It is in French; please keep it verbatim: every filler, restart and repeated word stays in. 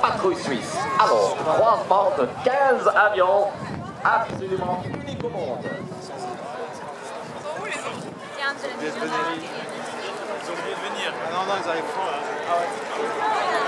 Patrouille Suisse. Alors, croisement de quinze avions, absolument unique au monde. Ils ont oublié de venir. Ah non, non, ils arrivent fort. Ah ouais.